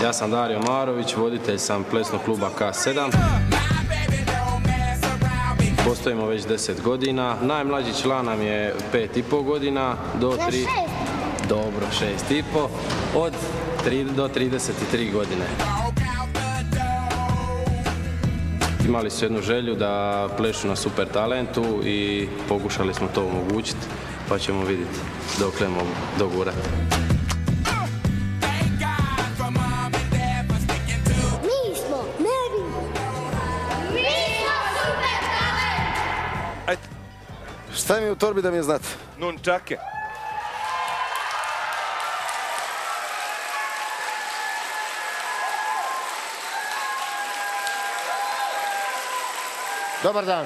Ja sam Dario Marović, voditelj sam plesnog kluba K7. Postojimo već 10 godina. Najmlađi član nam je 5,5 godina do 3... Dobro, 6,5. Od 3 do 33 godine. Imali su jednu želju da plešu na Super talentu i pokušali smo to omogućiti, pa ćemo vidjeti dokle mogu dogurati. Mi smo Super talent! Ajde. Šta mi je u torbi da mi je znate? Nunčake. Dobar dan.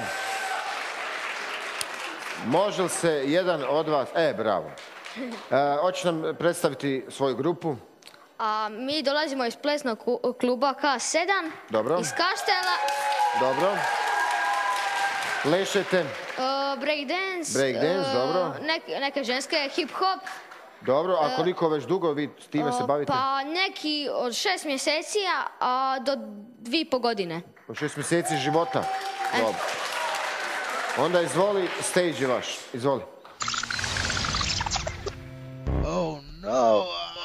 Može li se jedan od vas... bravo. Hoće nam predstaviti svoju grupu? Mi dolazimo iz plesnog kluba K7. Dobro. Iz Kaštela. Dobro. Plešete? Breakdance. Breakdance, dobro. Neke ženske, hip-hop. Dobro, a koliko već dugo vi s time se bavite? Pa neki od 6 mjeseci, a do 2,5 godine. Od 6 mjeseci života? Dobro. Onda izvoli, stage je vaš. Izvoli. Oh no!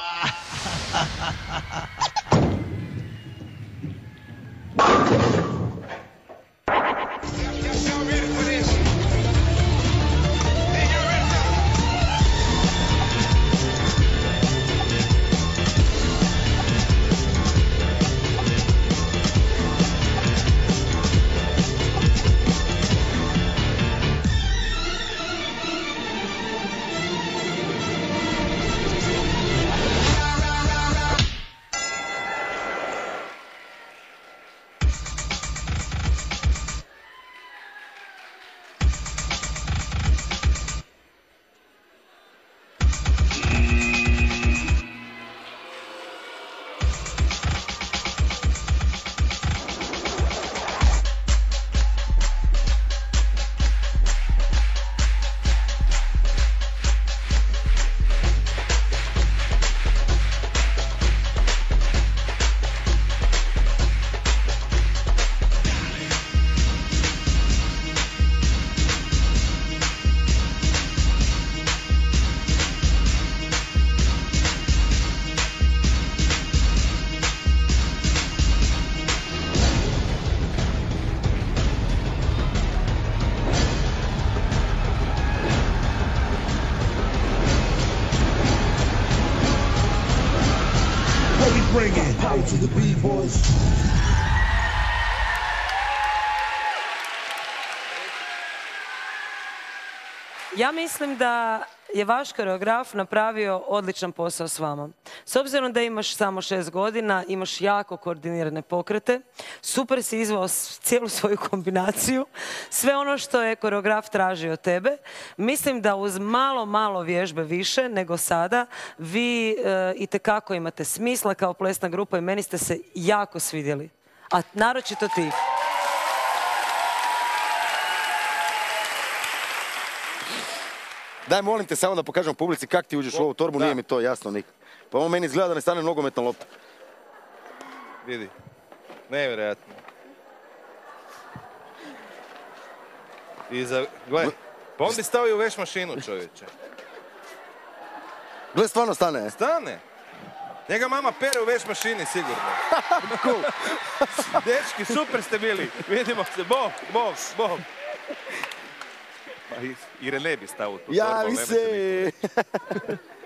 Ja mislim da je vaš koreograf napravio odličan posao s vama. S obzirom da imaš samo 6 godina, imaš jako koordinirane pokrete, super si izvao cijelu svoju kombinaciju, sve ono što je koreograf tražio od tebe. Mislim da uz malo vježbe više nego sada, vi itekako imate smisla kao plesna grupa i meni ste se jako svidjeli. A naročito ti. Daj, molim te samo da pokažem publici kak ti uđeš u ovu torbu, nije mi to jasno nikad. Pa ovo meni izgleda da ne stane nogometna lopta. Vidi. Nevjerojatno. Gle, pa on bi stavio u veš mašinu, čovječe. Gle, stvarno stane. Stane. Njega mama pere u veš mašini, sigurno. Cool. Dečki, super ste bili. Vidimo se. Bog. I Rene bi stavio tu torbu. Javi se!